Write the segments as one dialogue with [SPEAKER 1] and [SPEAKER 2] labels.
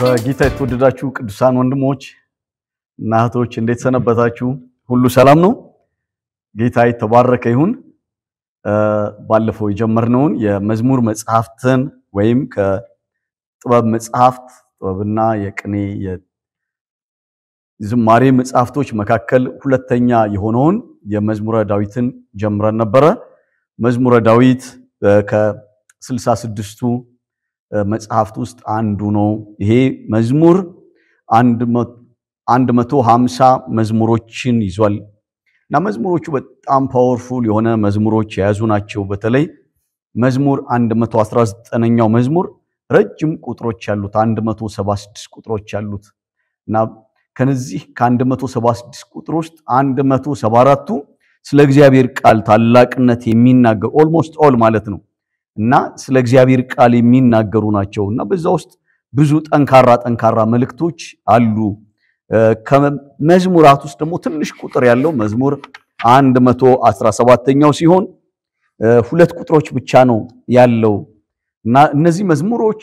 [SPEAKER 1] በጌታ የተወደዳችሁ ቅዱሳን ወንድሞች እና እህቶች እንዴት ሰነበታችሁ? ሁሉ ሰላም ነው? ጌታ የተባረከ ይሁን። ባለፈው የጀመርነውን የመዝሙር መጽሐፍትን ወይም ከጥበብ መጽሐፍት ጥበብና የቅኔ የዝማሬ መጽሐፍቶች መካከል ሁለተኛ የሆነውን የመዝሙረ ዳዊትን ጀምረን ነበረ። መዝሙረ ዳዊት ከ66ቱ መጽሐፍት ውስጥ አንዱ ነው። ይሄ መዝሙር 150 መዝሙሮችን ይዟል እና መዝሙሮቹ በጣም ፓወርፉል የሆነ መዝሙሮች የያዙ ናቸው። በተለይ መዝሙር 119ኛው መዝሙር ረጅም ቁጥሮች ያሉት 176 ቁጥሮች ያሉት እና ከነዚህ ከ176 ቁጥር ውስጥ 174ቱ ስለ እግዚአብሔር ቃል ታላቅነት የሚናገር ኦልሞስት ኦል ማለት ነው እና ስለ እግዚአብሔር ቃል የሚናገሩ ናቸውና በዛ ውስጥ ብዙ ጠንካራ መልእክቶች አሉ። ከመዝሙራት ውስጥ ደግሞ ትንሽ ቁጥር ያለው መዝሙር 117ኛው ሲሆን ሁለት ቁጥሮች ብቻ ነው ያለው እና እነዚህ መዝሙሮች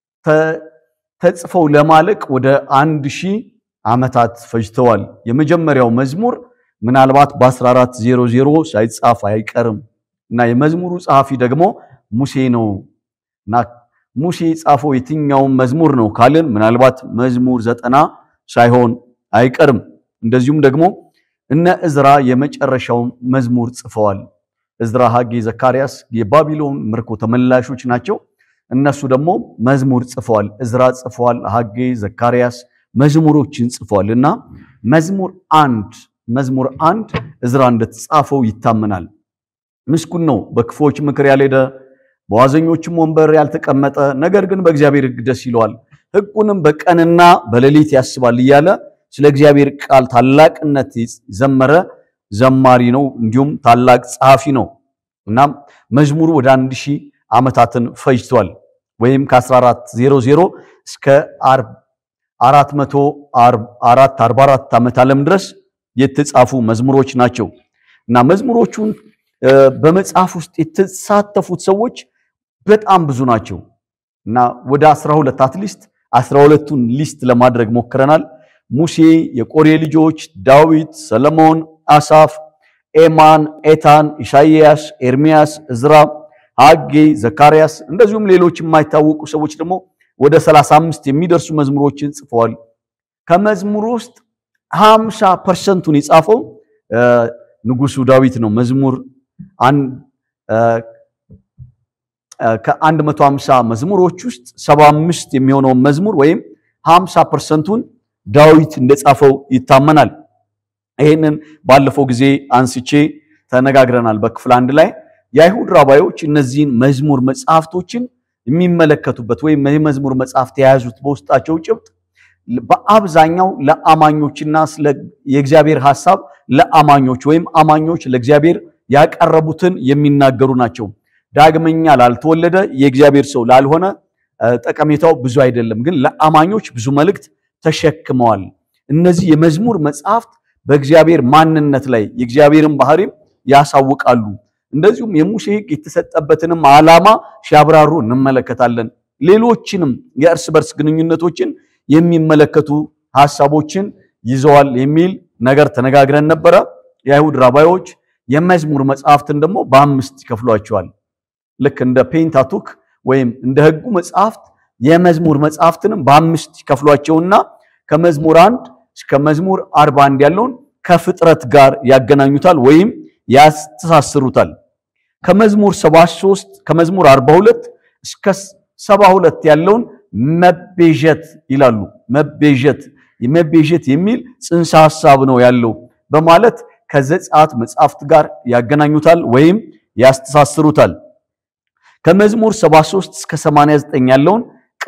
[SPEAKER 1] ተጽፈው ለማለቅ ወደ 1000 ዓመታት ፈጅተዋል። የመጀመሪያው መዝሙር ምናልባት በ1400 ሳይጻፍ አይቀርም እና የመዝሙሩ ጸሐፊ ደግሞ ሙሴ ነው እና ሙሴ ጻፈው የትኛው መዝሙር ነው ካልን ምናልባት መዝሙር 90 ሳይሆን አይቀርም። እንደዚሁም ደግሞ እነ እዝራ የመጨረሻው መዝሙር ጽፈዋል። እዝራ፣ ሐጌ፣ ዘካርያስ የባቢሎን ምርኮ ተመላሾች ናቸው። እነሱ ደግሞ መዝሙር ጽፈዋል። እዝራ ጽፈዋል፣ ሐጌ፣ ዘካርያስ መዝሙሮችን ጽፈዋልና መዝሙር 1 እዝራ እንደተጻፈው ይታመናል። ምስኩን ነው በክፎች ምክር ያልሄደ በዋዘኞችም ወንበር ያልተቀመጠ ነገር ግን በእግዚአብሔር ሕግ ደስ ይለዋል ሕጉንም በቀንና በሌሊት ያስባል እያለ ስለ እግዚአብሔር ቃል ታላቅነት ዘመረ ዘማሪ ነው። እንዲሁም ታላቅ ጸሐፊ ነው እና መዝሙሩ ወደ 1000 ዓመታትን ፈጅቷል ወይም ከ1400 እስከ 444 ዓመት ዓለም ድረስ የተጻፉ መዝሙሮች ናቸው እና መዝሙሮቹን በመጽሐፍ ውስጥ የተሳተፉት ሰዎች በጣም ብዙ ናቸው እና ወደ 12 አትሊስት 12ቱን ሊስት ለማድረግ ሞክረናል። ሙሴ፣ የቆሬ ልጆች፣ ዳዊት፣ ሰለሞን፣ አሳፍ፣ ኤማን፣ ኤታን፣ ኢሳይያስ፣ ኤርሚያስ፣ እዝራ፣ ሐጌ፣ ዘካርያስ እንደዚሁም ሌሎች የማይታወቁ ሰዎች ደግሞ ወደ 35 የሚደርሱ መዝሙሮችን ጽፈዋል። ከመዝሙሩ ውስጥ 50% የጻፈው ንጉሱ ዳዊት ነው። መዝሙር ከ150 መዝሙሮች ውስጥ 75 የሚሆነው መዝሙር ወይም 50%ን ዳዊት እንደጻፈው ይታመናል። ይሄንን ባለፈው ጊዜ አንስቼ ተነጋግረናል በክፍል 1 ላይ። የአይሁድ ራባዮች እነዚህን መዝሙር መጽሐፍቶችን የሚመለከቱበት ወይም የመዝሙር መጽሐፍት የያዙት በውስጣቸው ጭብጥ በአብዛኛው ለአማኞችና ስለ የእግዚአብሔር ሐሳብ ለአማኞች ወይም አማኞች ለእግዚአብሔር ያቀረቡትን የሚናገሩ ናቸው። ዳግመኛ ላልተወለደ የእግዚአብሔር ሰው ላልሆነ ጠቀሜታው ብዙ አይደለም፣ ግን ለአማኞች ብዙ መልእክት ተሸክመዋል። እነዚህ የመዝሙር መጽሐፍት በእግዚአብሔር ማንነት ላይ የእግዚአብሔርን ባህሪ ያሳውቃሉ። እንደዚሁም የሙሴ ሕግ የተሰጠበትንም ዓላማ ሲያብራሩ እንመለከታለን። ሌሎችንም የእርስ በርስ ግንኙነቶችን የሚመለከቱ ሐሳቦችን ይዘዋል የሚል ነገር ተነጋግረን ነበረ። የአይሁድ ራባዮች የመዝሙር መጽሐፍትን ደግሞ በ5 ይከፍሏቸዋል። ልክ እንደ ፔንታቱክ ወይም እንደ ሕጉ መጽሐፍት የመዝሙር መጽሐፍትንም በ5 ይከፍሏቸውና ከመዝሙር 1 እስከ መዝሙር 41 ያለውን ከፍጥረት ጋር ያገናኙታል ወይም ያስተሳስሩታል። ከመዝሙር 73 ከመዝሙር 42 እስከ 72 ያለውን መቤዠት ይላሉ። መቤዠት የሚል ጽንሰ ሐሳብ ነው ያለው በማለት ከዘጸአት መጽሐፍት ጋር ያገናኙታል ወይም ያስተሳስሩታል። ከመዝሙር 73 እስከ 89 ያለውን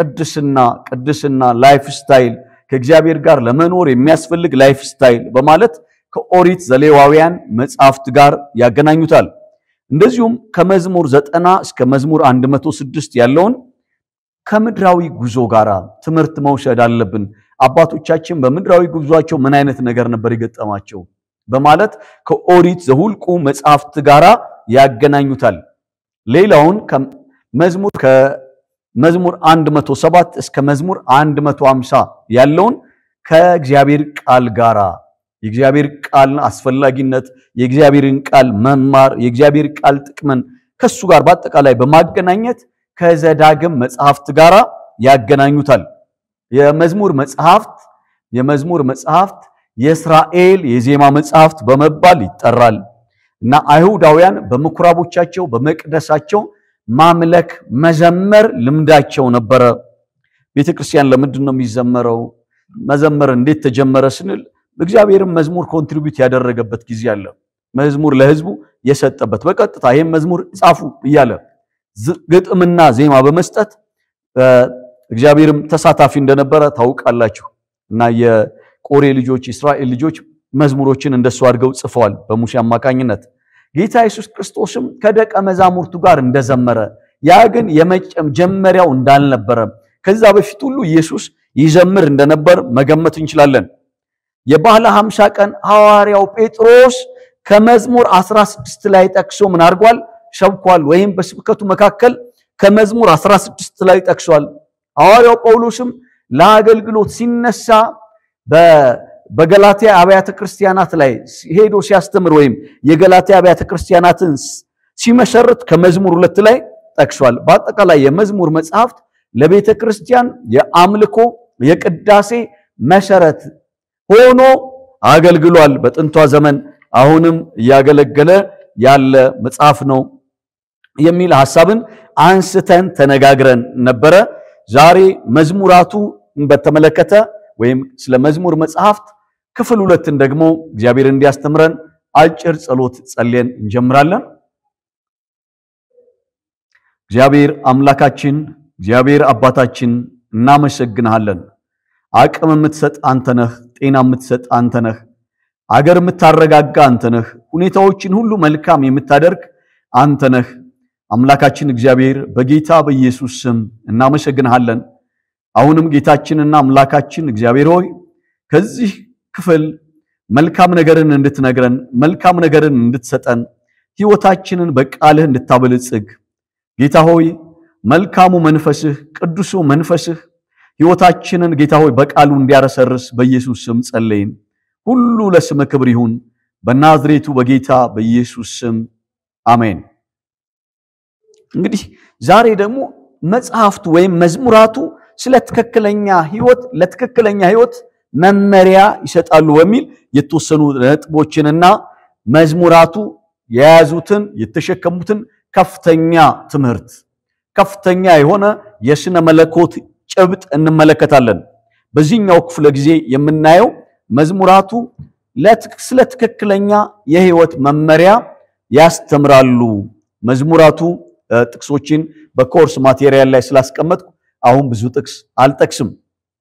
[SPEAKER 1] ቅድስና ላይፍ ስታይል ከእግዚአብሔር ጋር ለመኖር የሚያስፈልግ ላይፍ ስታይል በማለት ከኦሪት ዘሌዋውያን መጽሐፍት ጋር ያገናኙታል። እንደዚሁም ከመዝሙር 90 እስከ መዝሙር 106 ያለውን ከምድራዊ ጉዞ ጋር ትምህርት መውሰድ አለብን። አባቶቻችን በምድራዊ ጉዟቸው ምን አይነት ነገር ነበር የገጠማቸው በማለት ከኦሪት ዘሁልቁ መጽሐፍት ጋር ያገናኙታል። ሌላውን መዝሙር መዝሙር 107 እስከ መዝሙር 150 ያለውን ከእግዚአብሔር ቃል ጋራ የእግዚአብሔር ቃል አስፈላጊነት የእግዚአብሔርን ቃል መማር የእግዚአብሔር ቃል ጥቅምን ከሱ ጋር በአጠቃላይ በማገናኘት ከዘዳግም መጽሐፍት ጋራ ያገናኙታል። የመዝሙር መጽሐፍት የእስራኤል የዜማ መጽሐፍት በመባል ይጠራል እና አይሁዳውያን በምኩራቦቻቸው በመቅደሳቸው ማምለክ መዘመር ልምዳቸው ነበረ። ቤተክርስቲያን ለምንድን ነው የሚዘመረው? መዘመር እንዴት ተጀመረ ስንል እግዚአብሔርም መዝሙር ኮንትሪቢዩት ያደረገበት ጊዜ አለ። መዝሙር ለህዝቡ የሰጠበት በቀጥታ ይሄን መዝሙር ጻፉ እያለ ግጥምና ዜማ በመስጠት እግዚአብሔርም ተሳታፊ እንደነበረ ታውቃላችሁ። እና የቆሬ ልጆች እስራኤል ልጆች መዝሙሮችን እንደሱ አድርገው ጽፈዋል በሙሴ አማካኝነት። ጌታ ኢየሱስ ክርስቶስም ከደቀ መዛሙርቱ ጋር እንደዘመረ ያ ግን የመጀመሪያው እንዳልነበረ ከዛ በፊት ሁሉ ኢየሱስ ይዘምር እንደነበር መገመት እንችላለን። የባለ 50 ቀን ሐዋርያው ጴጥሮስ ከመዝሙር 16 ላይ ጠቅሶ ምን አድርጓል? ሰብኳል ወይም በስብከቱ መካከል ከመዝሙር 16 ላይ ጠቅሷል። ሐዋርያው ጳውሎስም ለአገልግሎት ሲነሳ በገላትያ አብያተ ክርስቲያናት ላይ ሄዶ ሲያስተምር ወይም የገላትያ አብያተ ክርስቲያናትን ሲመሰርት ከመዝሙር 2 ላይ ጠቅሷል። በአጠቃላይ የመዝሙር መጽሐፍት ለቤተ ክርስቲያን የአምልኮ የቅዳሴ መሰረት ሆኖ አገልግሏል። በጥንቷ ዘመን አሁንም ያገለገለ ያለ መጽሐፍ ነው የሚል ሐሳብን አንስተን ተነጋግረን ነበረ። ዛሬ መዝሙራቱ በተመለከተ ወይም ስለ መዝሙር መጽሐፍት ክፍል 2ን ደግሞ እግዚአብሔር እንዲያስተምረን አጭር ጸሎት ጸልየን እንጀምራለን። እግዚአብሔር አምላካችን እግዚአብሔር አባታችን እናመሰግንሃለን። አቅም የምትሰጥ አንተ ነህ፣ ጤና የምትሰጥ አንተ ነህ፣ አገር የምታረጋጋ አንተ ነህ፣ ሁኔታዎችን ሁሉ መልካም የምታደርግ አንተ ነህ። አምላካችን እግዚአብሔር በጌታ በኢየሱስ ስም እናመሰግንሃለን። አሁንም ጌታችንና አምላካችን እግዚአብሔር ሆይ ከዚህ ክፍል መልካም ነገርን እንድትነግረን መልካም ነገርን እንድትሰጠን ሕይወታችንን በቃልህ እንድታበለጽግ ጌታ ሆይ መልካሙ መንፈስህ ቅዱሱ መንፈስህ ሕይወታችንን ጌታ ሆይ በቃሉ እንዲያረሰርስ በኢየሱስ ስም ጸለይን። ሁሉ ለስም ክብር ይሁን በናዝሬቱ በጌታ በኢየሱስ ስም አሜን። እንግዲህ ዛሬ ደግሞ መጽሐፍቱ ወይም መዝሙራቱ ስለ ትክክለኛ ሕይወት ለትክክለኛ ሕይወት መመሪያ ይሰጣሉ በሚል የተወሰኑ ነጥቦችንና መዝሙራቱ የያዙትን የተሸከሙትን ከፍተኛ ትምህርት ከፍተኛ የሆነ የስነ መለኮት ጭብጥ እንመለከታለን። በዚህኛው ክፍለ ጊዜ የምናየው መዝሙራቱ ስለ ትክክለኛ የሕይወት መመሪያ ያስተምራሉ። መዝሙራቱ ጥቅሶችን በኮርስ ማቴሪያል ላይ ስላስቀመጥኩ አሁን ብዙ ጥቅስ አልጠቅስም።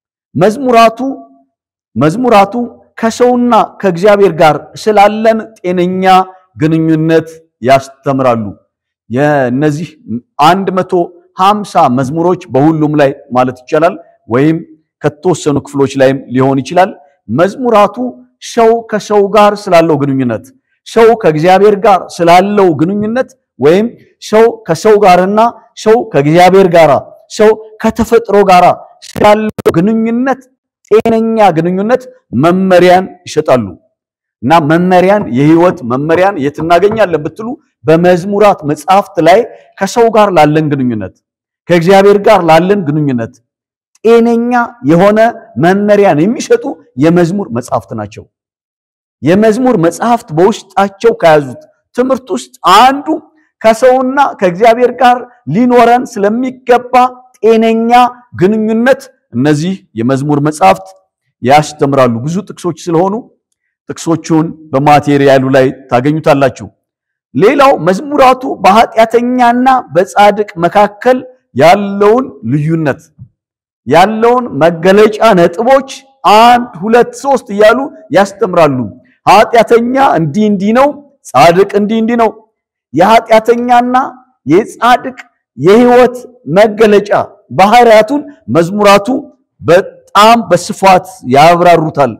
[SPEAKER 1] መዝሙራቱ ከሰውና ከእግዚአብሔር ጋር ስላለን ጤነኛ ግንኙነት ያስተምራሉ። የነዚህ 150 መዝሙሮች በሁሉም ላይ ማለት ይቻላል ወይም ከተወሰኑ ክፍሎች ላይም ሊሆን ይችላል። መዝሙራቱ ሰው ከሰው ጋር ስላለው ግንኙነት ሰው ከእግዚአብሔር ጋር ስላለው ግንኙነት ወይም ሰው ከሰው ጋርና ሰው ከእግዚአብሔር ጋር ሰው ከተፈጥሮ ጋር ስላለው ግንኙነት ጤነኛ ግንኙነት መመሪያን ይሰጣሉ። እና መመሪያን የሕይወት መመሪያን የትናገኛለን ብትሉ በመዝሙራት መጽሐፍት ላይ ከሰው ጋር ላለን ግንኙነት ከእግዚአብሔር ጋር ላለን ግንኙነት ጤነኛ የሆነ መመሪያን የሚሰጡ የመዝሙር መጽሐፍት ናቸው። የመዝሙር መጽሐፍት በውስጣቸው ከያዙት ትምህርት ውስጥ አንዱ ከሰውና ከእግዚአብሔር ጋር ሊኖረን ስለሚገባ ጤነኛ ግንኙነት እነዚህ የመዝሙር መጽሐፍት ያስተምራሉ። ብዙ ጥቅሶች ስለሆኑ ጥቅሶቹን በማቴሪያሉ ላይ ታገኙታላችሁ። ሌላው መዝሙራቱ በኃጢአተኛና በጻድቅ መካከል ያለውን ልዩነት ያለውን መገለጫ ነጥቦች 1 2 3 እያሉ ያስተምራሉ። ኃጢአተኛ እንዲህ ነው፣ ጻድቅ እንዲህ ነው። የኃጢአተኛና የጻድቅ የሕይወት መገለጫ ባህሪያቱን መዝሙራቱ በጣም በስፋት ያብራሩታል።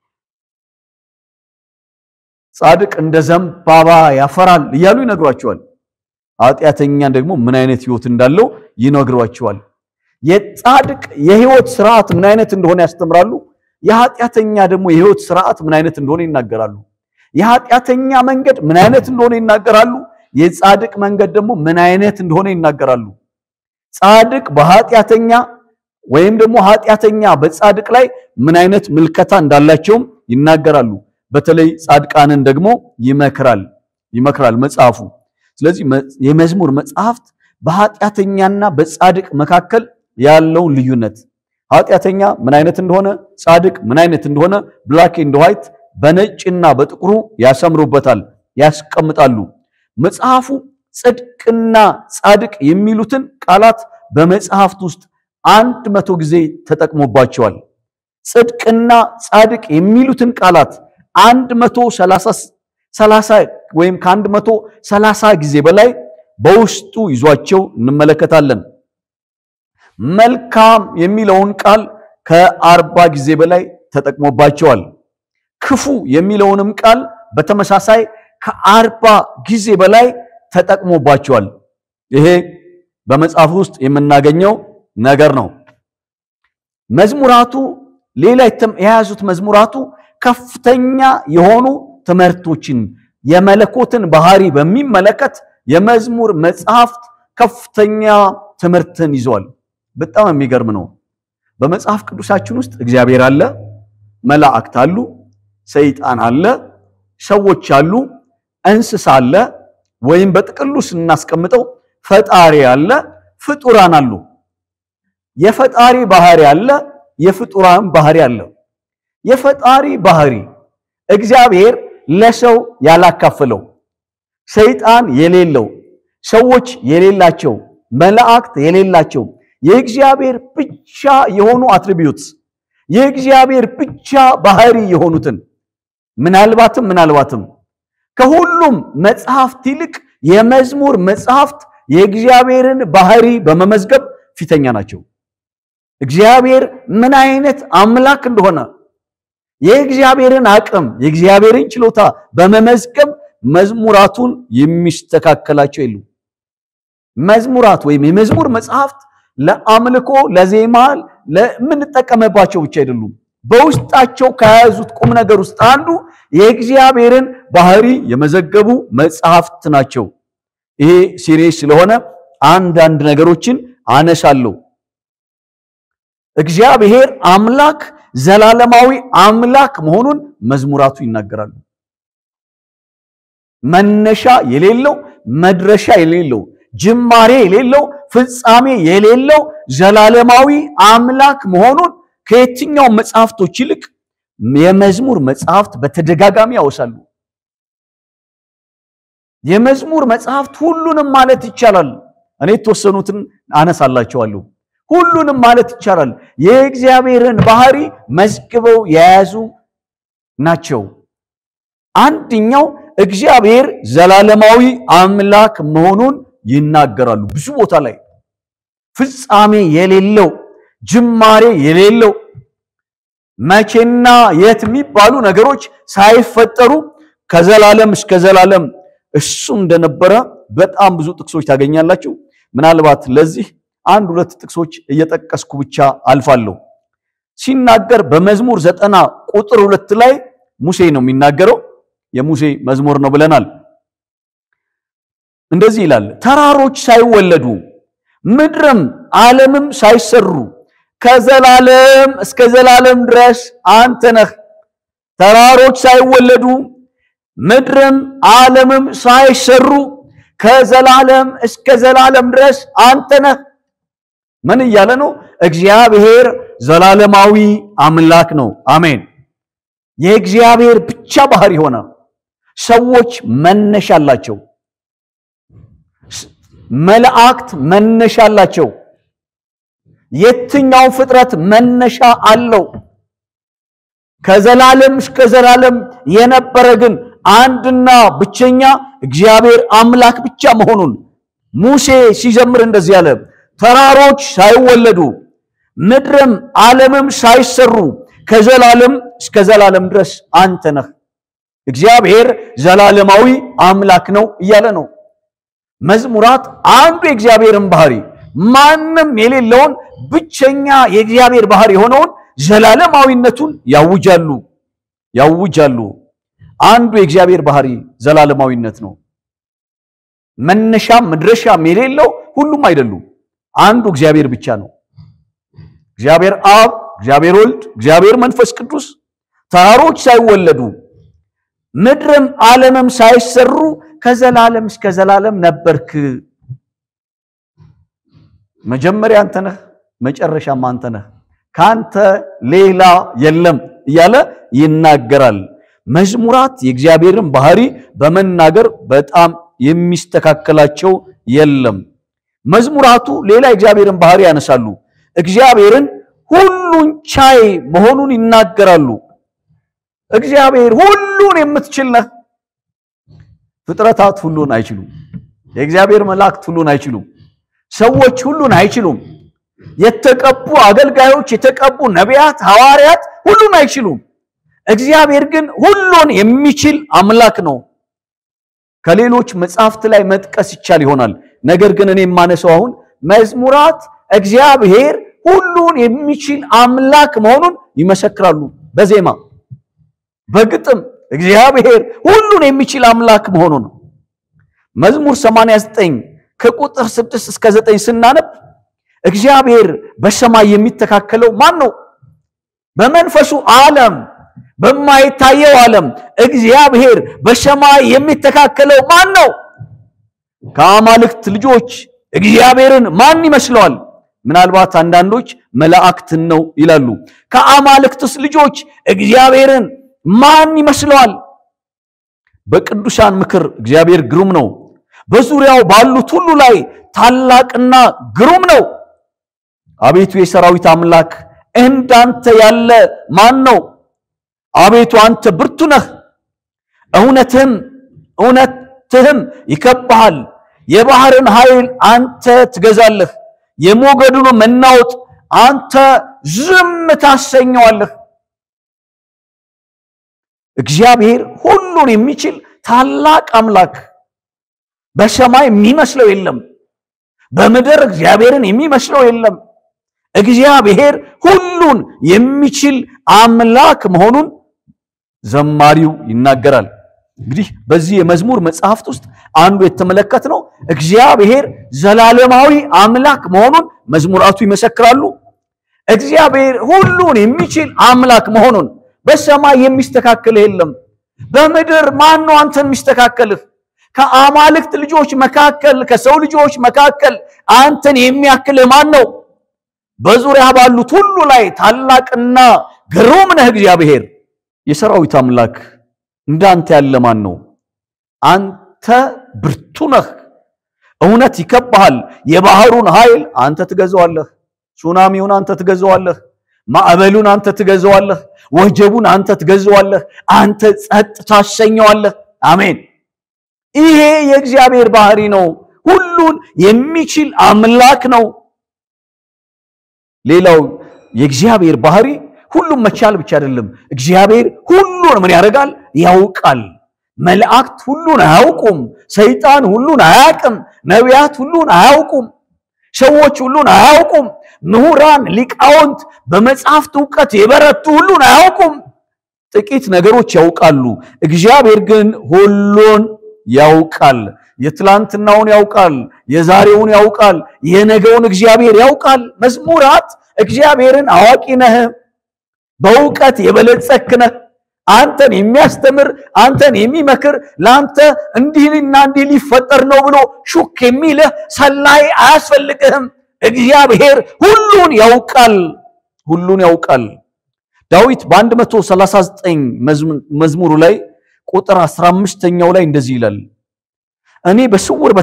[SPEAKER 1] ጻድቅ እንደ ዘንባባ ያፈራል እያሉ ይነግሯቸዋል። ኃጢአተኛ ደግሞ ምን አይነት ሕይወት እንዳለው ይነግሯቸዋል። የጻድቅ የህይወት ስርዓት ምን አይነት እንደሆነ ያስተምራሉ የኃጢአተኛ ደግሞ የህይወት ስርዓት ምን አይነት እንደሆነ ይናገራሉ የኃጢአተኛ መንገድ ምን አይነት እንደሆነ ይናገራሉ የጻድቅ መንገድ ደግሞ ምን አይነት እንደሆነ ይናገራሉ ጻድቅ በኃጢአተኛ ወይም ደግሞ ኃጢአተኛ በጻድቅ ላይ ምን አይነት ምልከታ እንዳላቸው ይናገራሉ በተለይ ጻድቃንን ደግሞ ይመክራል መጽሐፉ ስለዚህ የመዝሙር መጽሐፍት በኃጢአተኛና በጻድቅ መካከል ያለው ልዩነት ኃጢአተኛ ምን አይነት እንደሆነ ጻድቅ ምን አይነት እንደሆነ ብላክ ኤንድ ዋይት በነጭና በጥቁሩ ያሰምሩበታል ያስቀምጣሉ መጽሐፉ ጽድቅና ጻድቅ የሚሉትን ቃላት በመጽሐፍት ውስጥ 100 ጊዜ ተጠቅሞባቸዋል ጽድቅና ጻድቅ የሚሉትን ቃላት 130 ወይም ከ130 ጊዜ በላይ በውስጡ ይዟቸው እንመለከታለን መልካም የሚለውን ቃል ከ40 ጊዜ በላይ ተጠቅሞባቸዋል ክፉ የሚለውንም ቃል በተመሳሳይ ከ40 ጊዜ በላይ ተጠቅሞባቸዋል ይሄ በመጽሐፍ ውስጥ የምናገኘው ነገር ነው መዝሙራቱ ሌላ የያዙት መዝሙራቱ ከፍተኛ የሆኑ ትምህርቶችን የመለኮትን ባህሪ በሚመለከት የመዝሙር መጽሐፍት ከፍተኛ ትምህርትን ይዟል በጣም የሚገርም ነው በመጽሐፍ ቅዱሳችን ውስጥ እግዚአብሔር አለ መላእክት አሉ ሰይጣን አለ ሰዎች አሉ እንስሳ አለ ወይም በጥቅሉ ስናስቀምጠው ፈጣሪ አለ ፍጡራን አሉ የፈጣሪ ባህሪ አለ የፍጡራን ባህሪ አለ የፈጣሪ ባህሪ እግዚአብሔር ለሰው ያላካፈለው ሰይጣን የሌለው ሰዎች የሌላቸው መላእክት የሌላቸው የእግዚአብሔር ብቻ የሆኑ አትሪቢዩትስ የእግዚአብሔር ብቻ ባህሪ የሆኑትን ምናልባትም ከሁሉም መጽሐፍት ይልቅ የመዝሙር መጽሐፍት የእግዚአብሔርን ባህሪ በመመዝገብ ፊተኛ ናቸው እግዚአብሔር ምን አይነት አምላክ እንደሆነ የእግዚአብሔርን አቅም የእግዚአብሔርን ችሎታ በመመዝገብ መዝሙራቱን የሚስተካከላቸው የሉ መዝሙራት ወይም የመዝሙር መጽሐፍት ለአምልኮ ለዜማ ለምንጠቀመባቸው ብቻ አይደሉም በውስጣቸው ከያዙት ቁም ነገር ውስጥ አንዱ የእግዚአብሔርን ባህሪ የመዘገቡ መጽሐፍት ናቸው ይሄ ሲሪየስ ስለሆነ አንድ ነገሮችን አነሳለሁ እግዚአብሔር አምላክ ዘላለማዊ አምላክ መሆኑን መዝሙራቱ ይናገራሉ መነሻ የሌለው መድረሻ የሌለው ጅማሬ የሌለው ፍጻሜ የሌለው ዘላለማዊ አምላክ መሆኑን ከየትኛው መጽሐፍቶች ይልቅ የመዝሙር መጽሐፍት በተደጋጋሚ ያወሳሉ የመዝሙር መጽሐፍት ሁሉንም ማለት ይቻላል እኔ ተወሰኑትን አነሳላችኋለሁ ሁሉንም ማለት ይቻላል የእግዚአብሔርን ባህሪ መዝግበው የያዙ ናቸው አንደኛው እግዚአብሔር ዘላለማዊ አምላክ መሆኑን ይናገራሉ ብዙ ቦታ ላይ ፍጻሜ የሌለው ጅማሬ የሌለው መቼና የት የሚባሉ ነገሮች ሳይፈጠሩ ከዘላለም እስከ ዘላለም እሱ እንደነበረ በጣም ብዙ ጥቅሶች ታገኛላችሁ ምናልባት ለዚህ 1-2 ጥቅሶች እየተጠቀስኩ ብቻ አልፋለሁ ሲናገር በመዝሙር 90 ቁጥር 2 ላይ ሙሴ ነው የሚናገረው የሙሴ መዝሙር ነው ብለናል እንደዚህ ይላል ተራሮች ሳይወለዱ ምድርም ዓለምም ሳይሰሩ ከዘላለም እስከ ዘላለም ድረስ አንተ ነህ ተራሮች ሳይወለዱ ምድርም ዓለምም ሳይሰሩ ከዘላለም እስከ ዘላለም ድረስ አንተ ነህ ምን ይያለ ነው እግዚአብሔር ዘላለማዊ አምላክ ነው አሜን የእግዚአብሔር ብቻ ባህሪ ሆነ ሰዎች መነሻ አላቸው መላእክት መነሻ አላቸው የትኛው ፍጥረት መነሻ አለው ከዘላለም እስከ ዘላለም የነበረ ግን አንድና ብቸኛ እግዚአብሔር አምላክ ብቻ መሆኑን ሙሴ ሲዘምር እንደዚህ ያለ ተራሮች ሳይወለዱ ምድርም ዓለምም ሳይሰሩ ከዘላለም እስከ ዘላለም ድረስ አንተ ነህ እግዚአብሔር ዘላለማዊ አምላክ ነው እያለ ነው መዝሙራት አንዱ የእግዚአብሔርን ባህሪ ማንም የሌለውን ብቸኛ የእግዚአብሔር ባህሪ የሆነውን ዘላለማዊነቱን ያውጃሉ። አንዱ የእግዚአብሔር ባህሪ ዘላለማዊነት ነው። መነሻም መድረሻም የሌለው ሁሉም አይደሉም። አንዱ እግዚአብሔር ብቻ ነው። እግዚአብሔር አብ፣ እግዚአብሔር ወልድ፣ እግዚአብሔር መንፈስ ቅዱስ ተራሮች ሳይወለዱ ምድርም ዓለምም ሳይሰሩ ከዘላለም እስከ ዘላለም ነበርክ። መጀመሪያ አንተ ነህ፣ መጨረሻም አንተ ነህ፣ ካንተ ሌላ የለም እያለ ይናገራል። መዝሙራት የእግዚአብሔርን ባህሪ በመናገር በጣም የሚስተካከላቸው የለም። መዝሙራቱ ሌላ የእግዚአብሔርን ባህሪ ያነሳሉ። እግዚአብሔርን ሁሉን ቻይ መሆኑን ይናገራሉ። እግዚአብሔር ሁሉን የምትችል ነህ። ፍጥረታት ሁሉን አይችሉም። የእግዚአብሔር መላእክት ሁሉን አይችሉም። ሰዎች ሁሉን አይችሉም። የተቀቡ አገልጋዮች፣ የተቀቡ ነቢያት፣ ሐዋርያት ሁሉን አይችሉም። እግዚአብሔር ግን ሁሉን የሚችል አምላክ ነው። ከሌሎች መጻሕፍት ላይ መጥቀስ ይቻል ይሆናል። ነገር ግን እኔ የማነሳው አሁን መዝሙራት እግዚአብሔር ሁሉን የሚችል አምላክ መሆኑን ይመሰክራሉ። በዜማ በግጥም እግዚአብሔር ሁሉን የሚችል አምላክ መሆኑን መዝሙር 89 ከቁጥር 6 እስከ 9 ስናነብ እግዚአብሔር በሰማይ የሚተካከለው ማን ነው? በመንፈሱ ዓለም በማይታየው ዓለም እግዚአብሔር በሰማይ የሚተካከለው ማን ነው? ከአማልክት ልጆች እግዚአብሔርን ማን ይመስለዋል? ምናልባት አንዳንዶች መላእክትን ነው ይላሉ። ከአማልክትስ ልጆች እግዚአብሔርን ማን ይመስለዋል? በቅዱሳን ምክር እግዚአብሔር ግሩም ነው። በዙሪያው ባሉት ሁሉ ላይ ታላቅና ግሩም ነው። አቤቱ የሰራዊት አምላክ እንዳንተ ያለ ማን ነው? አቤቱ አንተ ብርቱ ነህ፣ እውነትህም ይከብሃል። የባህርን ኃይል አንተ ትገዛለህ፣ የሞገዱን መናወጥ አንተ ዝም ታሰኘዋለህ። እግዚአብሔር ሁሉን የሚችል ታላቅ አምላክ፣ በሰማይ የሚመስለው የለም፣ በምድር እግዚአብሔርን የሚመስለው የለም። እግዚአብሔር ሁሉን የሚችል አምላክ መሆኑን ዘማሪው ይናገራል። እንግዲህ በዚህ የመዝሙር መጽሐፍት ውስጥ አንዱ የተመለከተው እግዚአብሔር ዘላለማዊ አምላክ መሆኑን መዝሙራቱ ይመሰክራሉ። እግዚአብሔር ሁሉን የሚችል አምላክ መሆኑን በሰማይ የሚስተካከል የለም። በምድር ማን ነው አንተን የሚስተካከልህ? ከአማልክት ልጆች መካከል ከሰው ልጆች መካከል አንተን የሚያክልህ ማን ነው? በዙሪያ ባሉት ሁሉ ላይ ታላቅና ግሩም ነህ እግዚአብሔር። የሰራዊት አምላክ እንዳንተ ያለ ማን ነው? አንተ ብርቱ ነህ፣ እውነት ይከብሃል። የባህሩን ኃይል አንተ ትገዛዋለህ፣ ሱናሚውን አንተ ትገዛዋለህ፣ ማዕበሉን አንተ ትገዛዋለህ፣ ወጀቡን አንተ ትገዛዋለህ፣ አንተ ጸጥ ታሰኘዋለህ። አሜን። ይሄ የእግዚአብሔር ባህሪ ነው። ሁሉን የሚችል አምላክ ነው። ሌላው የእግዚአብሔር ባህሪ ሁሉም መቻል ብቻ አይደለም። እግዚአብሔር ሁሉን ምን ያደርጋል? ያውቃል። መላእክት ሁሉን አያውቁም። ሰይጣን ሁሉን አያውቅም። ነቢያት ሁሉን አያውቁም። ሰዎች ሁሉን አያውቁም። ምሁራን ሊቃውንት በመጽሐፍት ዕውቀት የበረቱ ሁሉን አያውቁም። ጥቂት ነገሮች ያውቃሉ። እግዚአብሔር ግን ሁሉን ያውቃል። የትላንትናውን ያውቃል፣ የዛሬውን ያውቃል፣ የነገውን እግዚአብሔር ያውቃል። መዝሙራት እግዚአብሔርን አዋቂ ነህ፣ በዕውቀት የበለጸክ ነህ፣ አንተን የሚያስተምር አንተን የሚመክር ላንተ እንዲህና እንዲህ ሊፈጠር ነው ብሎ ሹክ የሚልህ ሰላይ አያስፈልግህም። እግዚአብሔር ሁሉን ያውቃል፣ ሁሉን ያውቃል። ዳዊት በ139 መዝሙሩ ላይ ቁጥር 15ኛው ላይ እንደዚህ ይላል፣ እኔ በስውር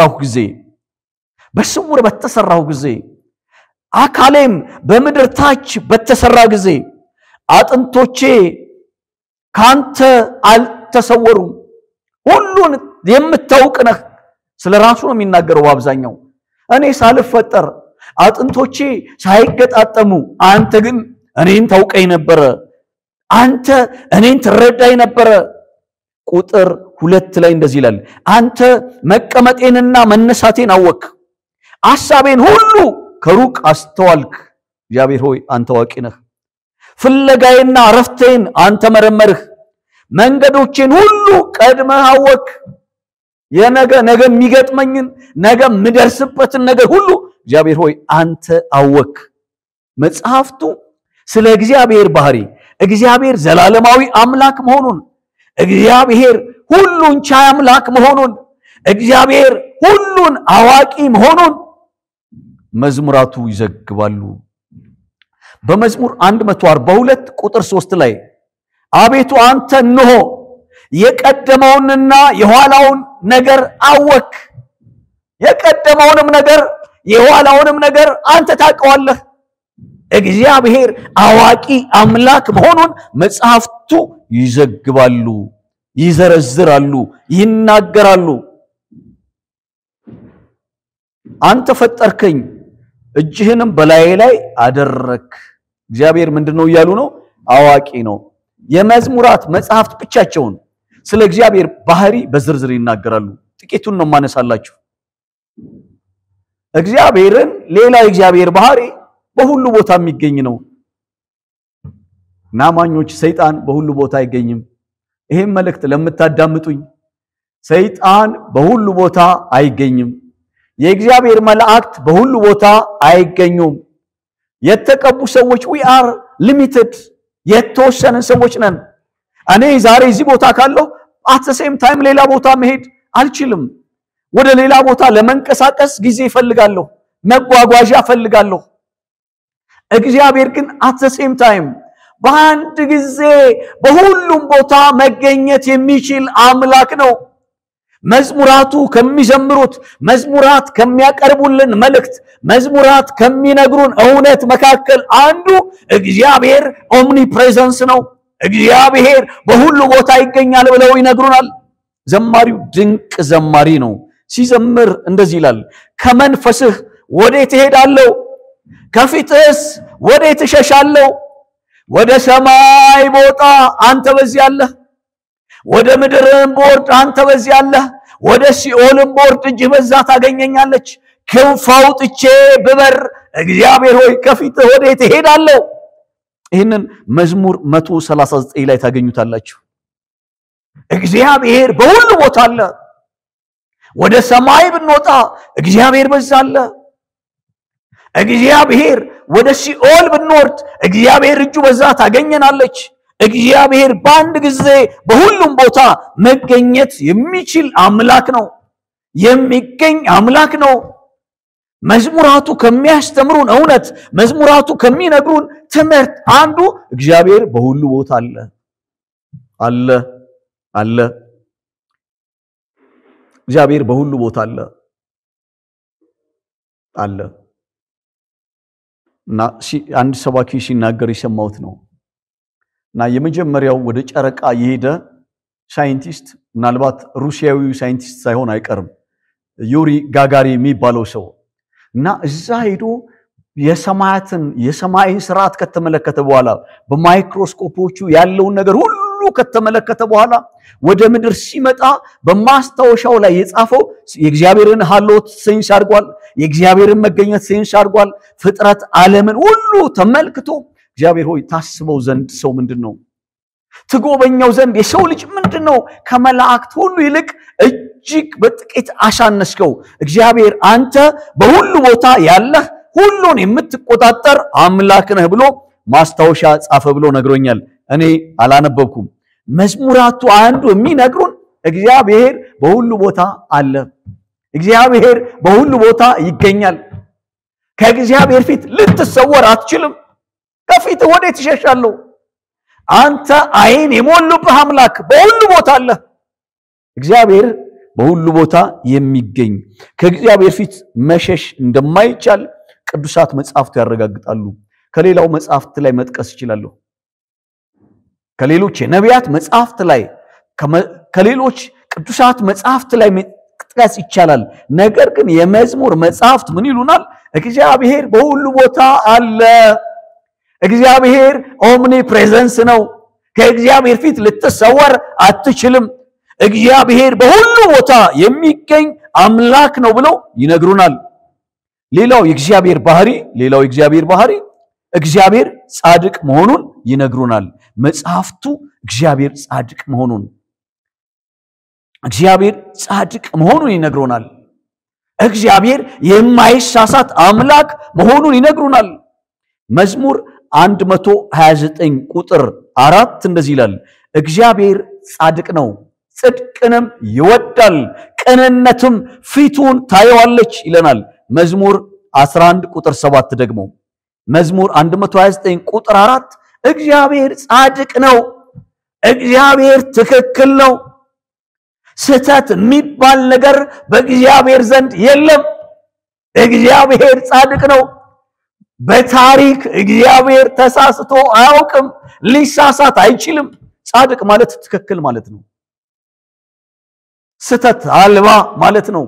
[SPEAKER 1] በተሰራሁ ጊዜ አካሌም በምድር ታች በተሰራ ጊዜ አጥንቶቼ ካንተ አልተሰወሩም። ሁሉን የምታውቅ ነህ። ስለራሱ ነው የሚናገረው በአብዛኛው። እኔ ሳልፈጠር አጥንቶቼ ሳይገጣጠሙ አንተ ግን እኔን ታውቀኝ ነበር፣ አንተ እኔን ትረዳኝ ነበር። ቁጥር 2 ላይ እንደዚህ ይላል፣ አንተ መቀመጤንና መነሳቴን አወክ፣ ሐሳቤን ሁሉ ከሩቅ አስተዋልክ እግዚአብሔር ሆይ አንተ አዋቂ ነህ ፍለጋዬና ረፍቴን አንተ መረመርህ መንገዶቼን ሁሉ ቀድመህ አወክ የነገ የሚገጥመኝን ነገ ምደርስበትን ነገር ሁሉ እግዚአብሔር ሆይ አንተ አወክ መጽሐፍቱ ስለ እግዚአብሔር ባህሪ እግዚአብሔር ዘላለማዊ አምላክ መሆኑን እግዚአብሔር ሁሉን ቻይ አምላክ መሆኑን እግዚአብሔር ሁሉን አዋቂ መሆኑን መዝሙራቱ ይዘግባሉ በመዝሙር 142 ቁጥር 3 ላይ አቤቱ አንተ እንሆ የቀደመውንና የኋላውን ነገር አወክ የቀደመውንም ነገር የኋላውንም ነገር አንተ ታውቀዋለህ እግዚአብሔር አዋቂ አምላክ መሆኑን መጽሐፍቱ ይዘግባሉ ይዘረዝራሉ ይናገራሉ አንተ ፈጠርከኝ እጅህንም በላዬ ላይ አደረክ እግዚአብሔር ምንድነው ይያሉ ነው አዋቂ ነው የመዝሙራት መጽሐፍት ብቻቸውን ስለ እግዚአብሔር ባህሪ በዝርዝር ይናገራሉ ጥቂቱን ነው ማነሳላችሁ እግዚአብሔርን ሌላ እግዚአብሔር ባህሪ በሁሉ ቦታ የሚገኝ ነው ናማኞች ሰይጣን በሁሉ ቦታ አይገኝም ይሄን መልእክት ለምታዳምጡኝ ሰይጣን በሁሉ ቦታ አይገኝም የእግዚአብሔር መላእክት በሁሉ ቦታ አይገኙም የተቀቡ ሰዎች we are limited የተወሰነ ሰዎች ነን እኔ ዛሬ እዚህ ቦታ ካለው at the same time ሌላ ቦታ መሄድ አልችልም ወደ ሌላ ቦታ ለመንቀሳቀስ ጊዜ ይፈልጋለሁ መጓጓዣ ይፈልጋለሁ እግዚአብሔር ግን at the same time በአንድ ጊዜ በሁሉም ቦታ መገኘት የሚችል አምላክ ነው መዝሙራቱ ከሚዘምሩት መዝሙራት ከሚያቀርቡልን መልእክት መዝሙራት ከሚነግሩን እውነት መካከል አንዱ እግዚአብሔር ኦምኒፕሬዘንስ ነው እግዚአብሔር በሁሉ ቦታ ይገኛል ብለው ይነግሩናል ዘማሪው ድንቅ ዘማሪ ነው ሲዘምር እንደዚህ ይላል ከመንፈስህ ወዴት እሄዳለሁ ከፊትስ ወዴት እሸሻለሁ ወደ ሰማይ ቦጣ አንተ በዚህ አለህ ወደ ምድርም ቦርድ አንተ በዚህ አለህ ወደ ሲኦልም ቦርድ እጅ በዛ ታገኘኛለች ክንፍ አውጥቼ ብበር እግዚአብሔር ሆይ ከፊትህ ወዴት እሄዳለሁ ይሄንን መዝሙር 139 ላይ ታገኙታላችሁ እግዚአብሔር በሁሉ ቦታ አለ ወደ ሰማይ ብንወጣ እግዚአብሔር በዛ አለ እግዚአብሔር ወደ ሲኦል ብንወርድ እግዚአብሔር እጁ በዛ ታገኘናለች እግዚአብሔር በአንድ ጊዜ በሁሉም ቦታ መገኘት የሚችል አምላክ ነው የሚገኝ አምላክ ነው መዝሙራቱ ከሚያስተምሩን እውነት መዝሙራቱ ከሚነግሩን ትምህርት አንዱ እግዚአብሔር በሁሉ ቦታ አለ አለ አለ እግዚአብሔር በሁሉ ቦታ አለ አለ እና አንድ ሰባኪ ሲናገር ይሰማውት ነው እና የመጀመሪያው ወደ ጨረቃ የሄደ ሳይንቲስት ምናልባት ሩሲያዊው ሳይንቲስት ሳይሆን አይቀርም ዩሪ ጋጋሪ የሚባለው ሰው እና እዛ ሄዶ የሰማይን ስርዓት ከተመለከተ በኋላ በማይክሮስኮፖቹ ያለውን ነገር ሁሉ ከተመለከተ በኋላ ወደ ምድር ሲመጣ በማስተዋሻው ላይ የጻፈው የእግዚአብሔርን ሐሎት ሴንስ አድርጓል የእግዚአብሔርን መገኘት ሴንስ አድርጓል ፍጥረት ዓለምን ሁሉ ተመልክቶ እግዚአብሔር ሆይ ታስበው ዘንድ ሰው ምንድነው ትጎበኛው ዘንድ የሰው ልጅ ምንድነው ከመላእክት ሁሉ ይልቅ እጅግ በጥቂት አሻነስከው እግዚአብሔር አንተ በሁሉ ቦታ ያለህ ሁሉን የምትቆጣጠር አምላክ ነህ ብሎ ማስተዋሻ ጻፈ ብሎ ነግሮኛል እኔ አላነበብኩም መዝሙራቱ አንዱ የሚነግሩን እግዚአብሔር በሁሉ ቦታ አለ እግዚአብሔር በሁሉ ቦታ ይገኛል ከእግዚአብሔር ፊት ልትሰወር አትችልም ከፊት ወዴት ትሸሻለህ አንተ አይን የሞሉብህ አምላክ በሁሉ ቦታ አለ እግዚአብሔር በሁሉ ቦታ የሚገኝ ከእግዚአብሔር ፊት መሸሽ እንደማይቻል ቅዱሳት መጻሕፍት ያረጋግጣሉ ከሌላው መጻሕፍት ላይ መጥቀስ ይችላል ከሌሎች የነቢያት መጻሕፍት ላይ ከሌሎች ቅዱሳት መጻሕፍት ላይ መጥቀስ ይቻላል ነገር ግን የመዝሙር መጻሕፍት ምን ይሉናል እግዚአብሔር በሁሉ ቦታ አለ እግዚአብሔር ኦምኒ ፕሬዘንስ ነው ከእግዚአብሔር ፊት ልትሰወር አትችልም እግዚአብሔር በሁሉ ቦታ የሚገኝ አምላክ ነው ብለው ይነግሩናል ሌላው የእግዚአብሔር ባህሪ እግዚአብሔር ጻድቅ መሆኑን ይነግሩናል። መጽሐፍቱ እግዚአብሔር ጻድቅ መሆኑን ይነግሩናል። እግዚአብሔር የማይሳሳት አምላክ መሆኑን ይነግሩናል። መዝሙር 129 ቁጥር 4 እንደዚህ ይላል፣ እግዚአብሔር ጻድቅ ነው፣ ጽድቅንም ይወዳል፣ ቅንነትም ፊቱን ታየዋለች ይለናል። መዝሙር 11 ቁጥር 7 ደግሞ መዝሙር 129 ቁጥር 4 እግዚአብሔር ጻድቅ ነው፣ እግዚአብሔር ትክክል ነው፣ ስህተት የሚባል ነገር በእግዚአብሔር ዘንድ የለም። እግዚአብሔር ጻድቅ ነው። በታሪክ እግዚአብሔር ተሳስቶ አያውቅም፣ ሊሳሳት አይችልም። ጻድቅ ማለት ትክክል ማለት ነው። ስህተት አልባ ማለት ነው።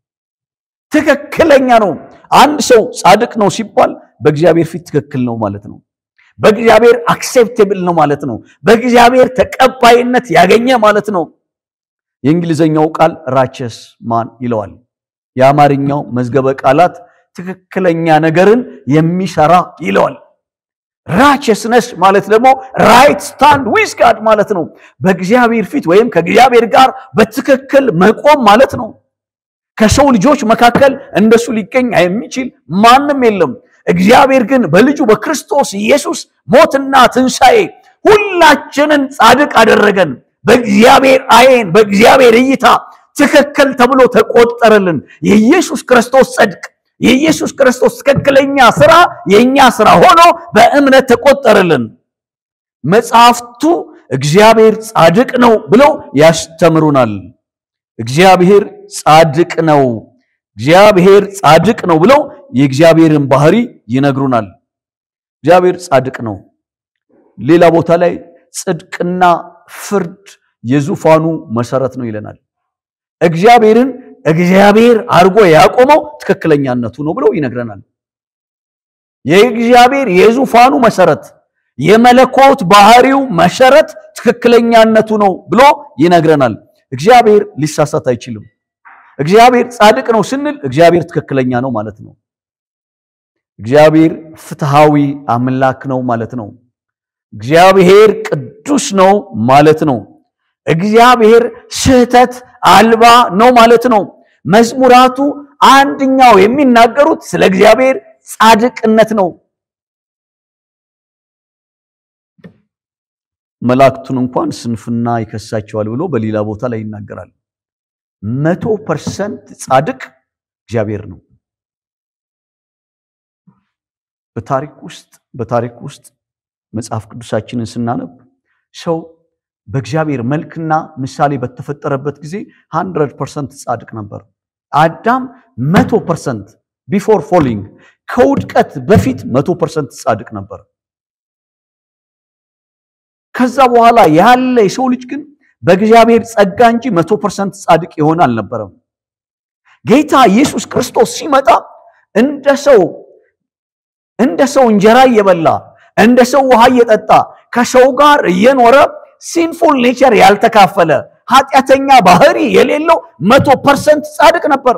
[SPEAKER 1] ትክክለኛ ነው። አንድ ሰው ጻድቅ ነው ሲባል በእግዚአብሔር ፊት ትክክል ነው ማለት ነው። በእግዚአብሔር አክሴፕቴብል ነው ማለት ነው። በእግዚአብሔር ተቀባይነት ያገኘ ማለት ነው። የእንግሊዘኛው ቃል righteous ማን ይለዋል። የአማርኛው መዝገበ ቃላት ትክክለኛ ነገርን የሚሰራ ይለዋል። righteousness ማለት ደግሞ right stand with God ማለት ነው። በእግዚአብሔር ፊት ወይም ከእግዚአብሔር ጋር በትክክል መቆም ማለት ነው። ከሰው ልጆች መካከል እንደሱ ሊገኝ የሚችል ማንም የለም። እግዚአብሔር ግን በልጁ በክርስቶስ ኢየሱስ ሞትና ትንሣኤ ሁላችንን ጻድቅ አደረገን። በእግዚአብሔር አይን በእግዚአብሔር እይታ ትክክል ተብሎ ተቆጠረልን። የኢየሱስ ክርስቶስ ጽድቅ የኢየሱስ ክርስቶስ ትክክለኛ ሥራ የኛ ሥራ ሆኖ በእምነት ተቆጠረልን። መጽሐፍቱ እግዚአብሔር ጻድቅ ነው ብለው ያስተምሩናል። እግዚአብሔር ጻድቅ ነው ብለው የእግዚአብሔርን ባህሪ ይነግሩናል። እግዚአብሔር ጻድቅ ነው። ሌላ ቦታ ላይ ጽድቅና ፍርድ የዙፋኑ መሰረት ነው ይለናል። እግዚአብሔርን እግዚአብሔር አርጎ ያቆመው ትክክለኛነቱ ነው ብሎ ይነግረናል። የእግዚአብሔር የዙፋኑ መሰረት የመለኮት ባህሪው መሰረት ትክክለኛነቱ ነው ብሎ ይነግረናል። እግዚአብሔር ሊሳሳት አይችልም። እግዚአብሔር ጻድቅ ነው ስንል እግዚአብሔር ትክክለኛ ነው ማለት ነው። እግዚአብሔር ፍትሃዊ አምላክ ነው ማለት ነው። እግዚአብሔር ቅዱስ ነው ማለት ነው። እግዚአብሔር ስህተት አልባ ነው ማለት ነው። መዝሙራቱ አንደኛው የሚናገሩት ስለ እግዚአብሔር ጻድቅነት ነው። መላእክቱን እንኳን ስንፍና ይከሳቸዋል ብሎ በሌላ ቦታ ላይ ይናገራል። 100% ጻድቅ እግዚአብሔር ነው። በታሪክ ውስጥ መጽሐፍ ቅዱሳችንን ስናነብ ሰው በእግዚአብሔር መልክና ምሳሌ በተፈጠረበት ጊዜ 100% ጻድቅ ነበር። አዳም 100% before falling ከውድቀት በፊት 100% ጻድቅ ነበር። ከዛ በኋላ ያለ የሰው ልጅ ግን በእግዚአብሔር ጸጋ እንጂ 100% ጻድቅ ይሆን አልነበረም። ጌታ ኢየሱስ ክርስቶስ ሲመጣ እንደ ሰው እንጀራ እየበላ እንደ ሰው ውሃ እየጠጣ ከሰው ጋር እየኖረ ሲንፉል ኔቸር ያልተካፈለ ኃጢአተኛ ባህሪ የሌለው 100% ጻድቅ ነበር።